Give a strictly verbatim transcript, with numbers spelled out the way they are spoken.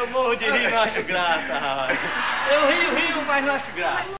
Eu morro de rir, não acho graça, rapaz. Eu rio, rio, mas não acho graça.